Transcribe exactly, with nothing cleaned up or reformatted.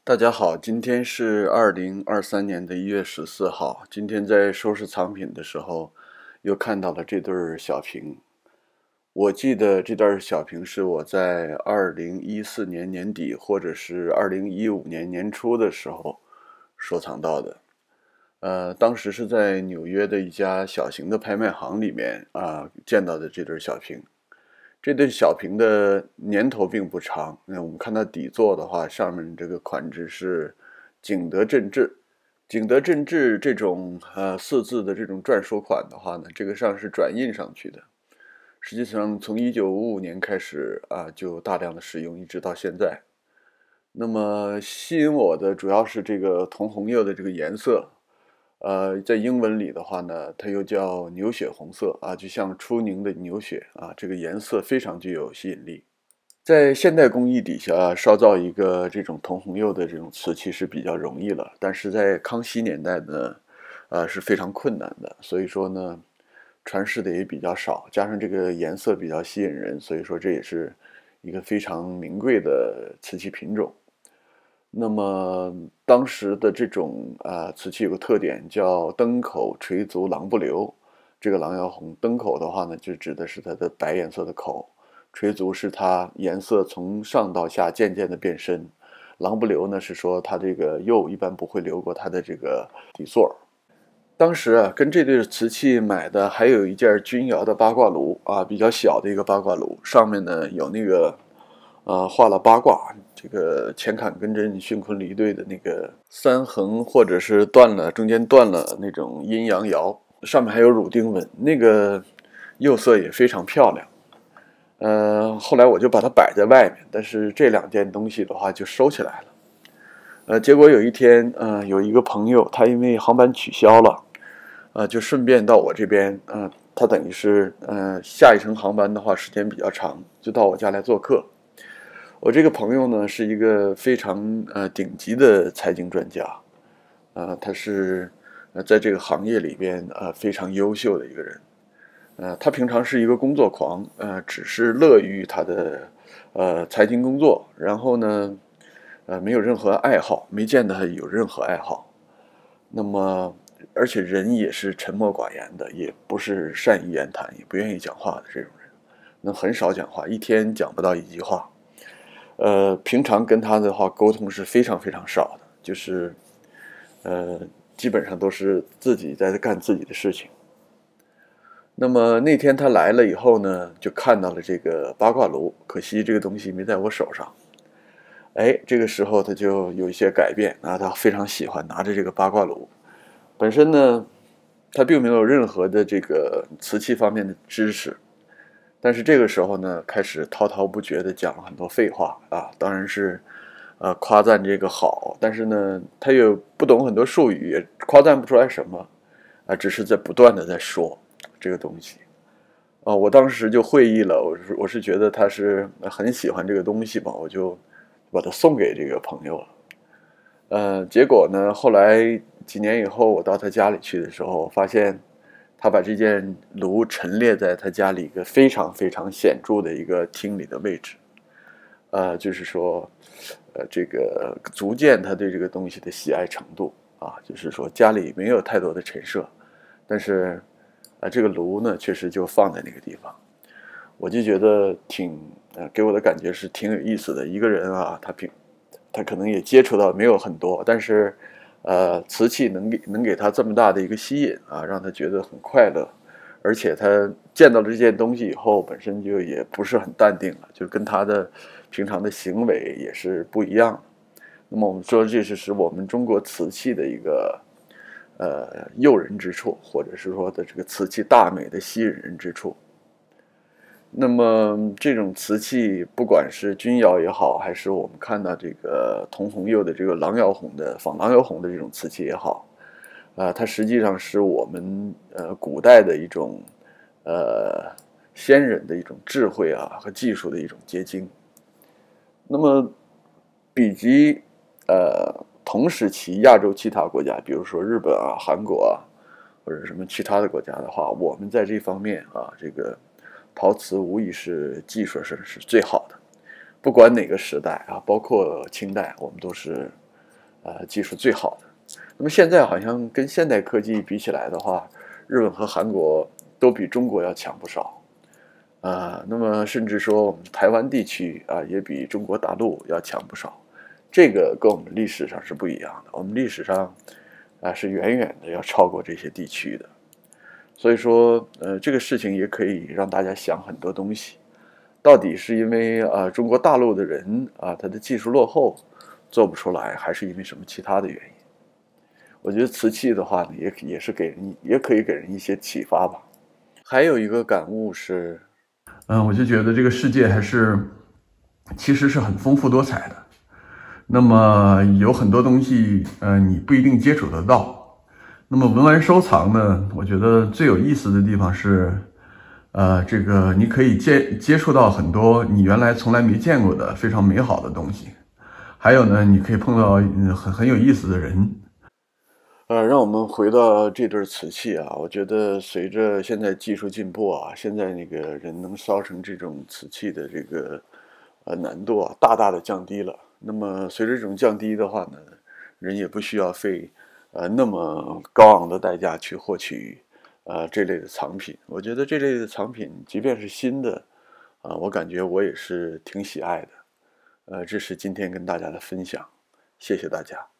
大家好，今天是二零二三年的一月十四号。今天在收拾藏品的时候，又看到了这对小瓶。我记得这对小瓶是我在二零一四年年底或者是二零一五年年初的时候收藏到的。呃，当时是在纽约的一家小型的拍卖行里面啊、呃、见到的这对小瓶。这对小瓶的年头并不长，那我们看它底座的话，上面这个款制是景德镇制。景德镇制这种呃四字的这种篆书款的话呢，这个上是转印上去的。实际上从一九五五年开始啊，就大量的使用，一直到现在。那么吸引我的主要是这个铜红釉的这个颜色。呃，在英文里的话呢，它又叫牛血红色啊，就像出凝的牛血啊，这个颜色非常具有吸引力。在现代工艺底下烧造一个这种铜红釉的这种瓷器是比较容易了，但是在康熙年代呢，呃是非常困难的，所以说呢，传世的也比较少，加上这个颜色比较吸引人，所以说这也是一个非常名贵的瓷器品种。那么当时的这种啊瓷器有个特点叫灯口垂足狼不留，这个狼窑红灯口的话呢，就指的是它的白颜色的口，垂足是它颜色从上到下渐渐的变深，狼不留呢是说它这个釉一般不会流过它的这个底座。当时啊跟这对瓷器买的还有一件钧窑的八卦炉啊，比较小的一个八卦炉，上面呢有那个呃画了八卦，这个乾坎艮震巽坤离兑的那个三横或者是断了中间断了那种阴阳爻，上面还有乳钉纹，那个釉色也非常漂亮。呃，后来我就把它摆在外面，但是这两件东西的话就收起来了。呃，结果有一天，呃，有一个朋友，他因为航班取消了，呃，就顺便到我这边，呃，他等于是，呃，下一程航班的话时间比较长，就到我家来做客。我这个朋友呢是一个非常呃顶级的财经专家，呃，他是呃在这个行业里边呃非常优秀的一个人。呃，他平常是一个工作狂，呃，只是乐于他的呃财经工作，然后呢，呃，没有任何爱好，没见他有任何爱好。那么，而且人也是沉默寡言的，也不是善于言谈，也不愿意讲话的这种人，那很少讲话，一天讲不到一句话。呃，平常跟他的话沟通是非常非常少的，就是，呃，基本上都是自己在干自己的事情。那么那天他来了以后呢，就看到了这个八卦炉，可惜这个东西没在我手上。哎，这个时候他就有一些改变啊，他非常喜欢拿着这个八卦炉。本身呢，他并没有任何的这个瓷器方面的知识。但是这个时候呢，开始滔滔不绝地讲了很多废话啊，当然是，呃，夸赞这个好，但是呢，他又不懂很多术语，也夸赞不出来什么，啊，只是在不断地在说这个东西，啊，我当时就会意了，我是我是觉得他是很喜欢这个东西嘛，我就把它送给这个朋友了，呃，结果呢，后来几年以后，我到他家里去的时候，发现。他把这件炉陈列在他家里一个非常非常显著的一个厅里的位置，呃，就是说，呃，这个足见他对这个东西的喜爱程度啊，就是说家里没有太多的陈设，但是，啊，这个炉呢确实就放在那个地方，我就觉得挺，呃，给我的感觉是挺有意思的。一个人啊，他平，他可能也接触到没有很多，但是。呃，瓷器能给能给他这么大的一个吸引啊，让他觉得很快乐，而且他见到了这件东西以后，本身就也不是很淡定了，就跟他的平常的行为也是不一样的。那么我们说，这是使我们中国瓷器的一个呃诱人之处，或者是说的这个瓷器大美的吸引人之处。那么这种瓷器，不管是钧窑也好，还是我们看到这个铜红釉的这个狼窑红的仿狼窑红的这种瓷器也好，啊、呃，它实际上是我们呃古代的一种呃先人的一种智慧啊和技术的一种结晶。那么，比及呃同时期亚洲其他国家，比如说日本啊、韩国啊，或者什么其他的国家的话，我们在这方面啊，这个。陶瓷无疑是技术上是最好的，不管哪个时代啊，包括清代，我们都是呃技术最好的。那么现在好像跟现代科技比起来的话，日本和韩国都比中国要强不少。啊，那么甚至说我们台湾地区啊，也比中国大陆要强不少。这个跟我们历史上是不一样的，我们历史上啊是远远的要超过这些地区的。所以说，呃，这个事情也可以让大家想很多东西。到底是因为啊中国大陆的人啊他的技术落后做不出来，还是因为什么其他的原因？我觉得瓷器的话呢，也也是给人也可以给人一些启发吧。还有一个感悟是， 嗯，我就觉得这个世界还是其实是很丰富多彩的。那么有很多东西，呃，你不一定接触得到。那么文玩收藏呢，我觉得最有意思的地方是，呃，这个你可以接接触到很多你原来从来没见过的非常美好的东西。还有呢，你可以碰到嗯很很有意思的人。 呃，让我们回到这对瓷器啊，我觉得随着现在技术进步啊，现在那个人能烧成这种瓷器的这个呃难度啊，大大的降低了。那么随着这种降低的话呢，人也不需要费呃那么高昂的代价去获取呃这类的藏品。我觉得这类的藏品，即便是新的，啊、我感觉我也是挺喜爱的。呃，这是今天跟大家的分享，谢谢大家。